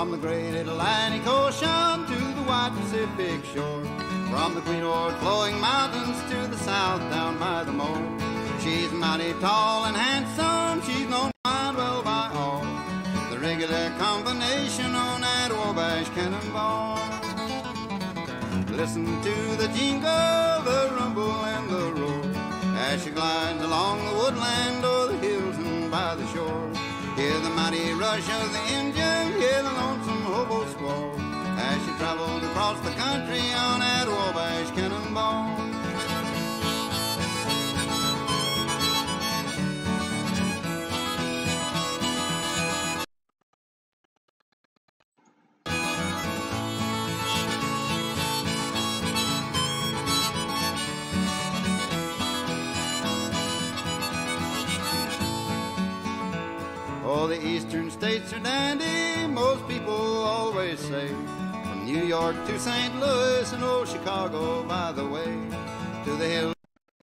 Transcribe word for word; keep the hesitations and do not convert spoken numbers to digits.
from the great Atlantic Ocean to the wide Pacific shore, from the Queen O'Ord flowing mountains to the south down by the moor. She's mighty tall and handsome, she's known quite well by all, the regular combination on that Wabash Cannonball. Listen to the jingle, the rumble and the roar, as she glides along the woodland o'er the hills and by the shore. Hear the mighty rush of the engine, hear the lonesome hobo squall, as she travels across the country on that Wabash Cannonball. Oh, the eastern states are dandy, most people always say, from New York to Saint Louis and old Chicago, by the way, to the hills